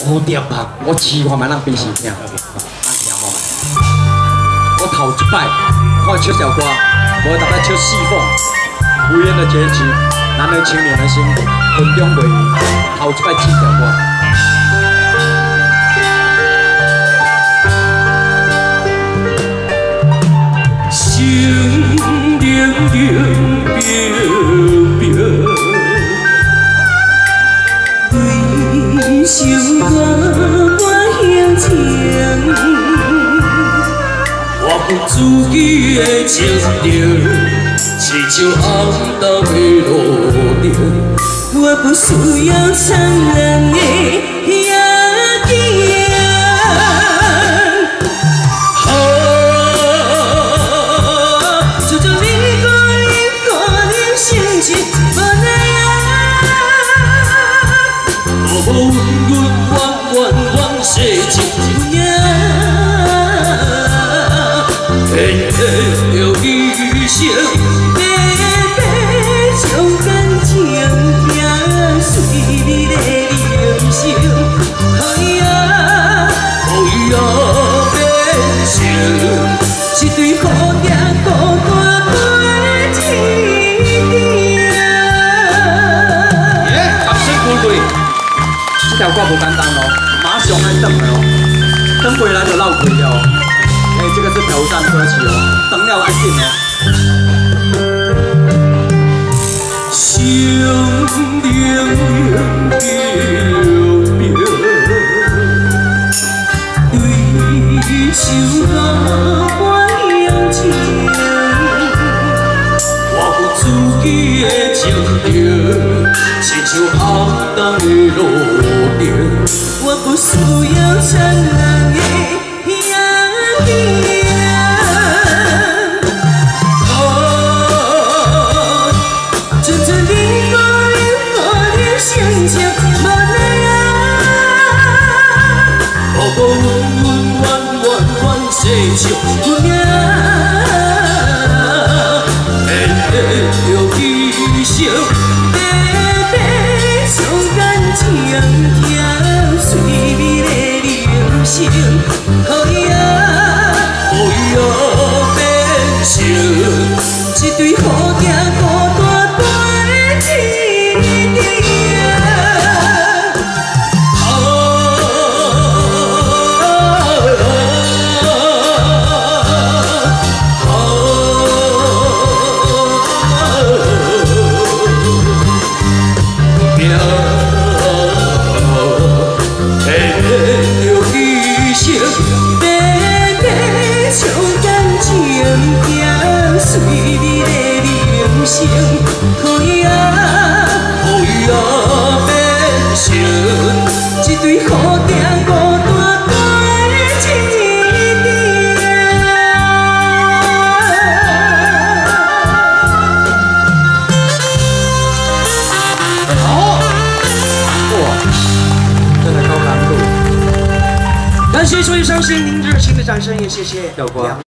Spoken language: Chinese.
蝴蝶拍，我试看卖咱平时听，咱听看卖。我头一摆看唱小歌，无大概唱四凤，无言的结局，男儿青年的心，魂中袂移。头一摆四条歌。 心冷冷冰冰，为心肝我向前，我负自己的情着，是像红豆的路灯，我不需要残忍的压力。 世情呀，偏偏有理想，白白将感情行随你的人生，哎呀，变成一对蝴蝶孤单飞天边。耶，掌声鼓励！这条歌不简单哦。 马上来等了哦，等回来就闹鬼了哦。哎，这个是挑战歌曲哦，等了爱紧哦。心冷冷冰冰，对手甲我向前，我负自己的情着，亲像红灯的路灯。 我不需要残忍的压力。真正的我的心情无奈啊，阮世情有影，有理想，白白将感情行。 随你的人生，哎呀，变成一对蝴蝶孤单飞天边。白白将感情行随你的人生，哎呀，变成一对蝴蝶孤单飞天边。好，哇，真的高难度。 感谢所有伤心您热情的掌声，也谢谢小光。